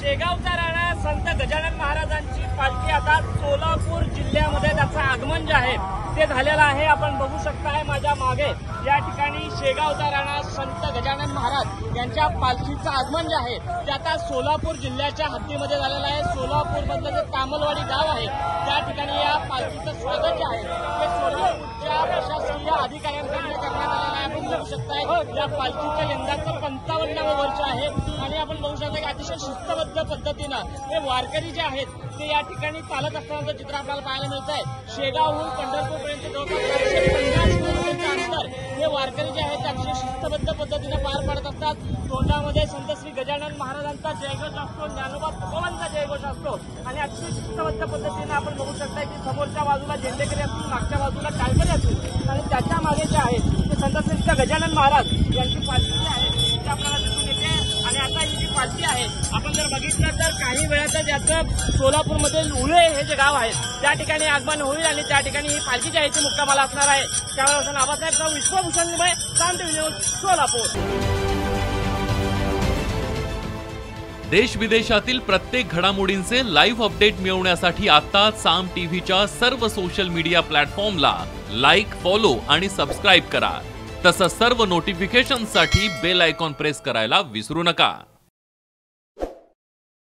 शेगावचा राणा संत गजानन महाराजांची पालखी आता सोलापूर जिल्ह्यामध्ये त्याचं आगमन जे आहे ते झालेलं आहे। आपण बघू शकताय माझ्या मागे या ठिकाणी शेगावचा राणा संत गजानन महाराज यांच्या पालखीचं आगमन जे आहे ते आता सोलापूर जिल्ह्याच्या हद्दीमध्ये झालेलं आहे। सोलापूर मधलं जे तामलवाडी गाव आहे त्या ठिकाणी या पालखीचं स्वागत जे आहे ते सोलापूरच्या प्रशासकीय अधिकाऱ्यांकडून करण्यात आलेलं आहे। आपण बघू शकताय या पालखीचं यंदाचं 55वं वर्ष आहे आणि आपण बघू शकता की अतिशय शिस्तबद्ध पद्धतीनं हे वारकरी जे आहेत ते या ठिकाणी चालत असतानाचं चित्र आपल्याला पाहायला मिळत आहे। शेगावहून पंढरपूरपर्यंत जवळपास 450 किलोमीटरचं अंतर हे वारकरी जे आहेत ते अतिशय शिस्तबद्ध पद्धतीनं पार पाडत असतात। तोंडामध्ये संत श्री गजानन महाराजांचा जयघोष असतो, ज्ञानोबा तुकोबांचा जयघोष असतो आणि अतिशय शिस्तबद्ध पद्धतीनं आपण बघू शकता की समोरच्या बाजूला झेंडेकरी असतील, मागच्या बाजूला टाळकरी असतील आणि त्याच्या मागे जे आहे ते संत श्री गजानन महाराज यांची पालखी जी आहे ती आपल्याला दिसून येते। आणि आता ही जी पालखी आहे आपण जर बघितलं तर काही वेळातच याचं सोलापूरमधील उळे हे जे गाव आहे त्या ठिकाणी आगमन होईल आणि त्या ठिकाणी ही पालखी जी आहे ती मुक्कामाला असणार आहे। त्यामुळे आबासाहेब विश्वभूषण निमय, साम टीव्ही न्यूज, सोलापूर। देश विदेशातील प्रत्येक घडामोडींचे लाईव्ह अपडेट मिळवण्यासाठी आता साम टीव्हीच्या सर्व सोशल मीडिया प्लॅटफॉर्मला लाईक, फॉलो आणि सबस्क्राईब करा। तसंच सर्व नोटिफिकेशनसाठी बेल आयकॉन प्रेस करायला विसरू नका।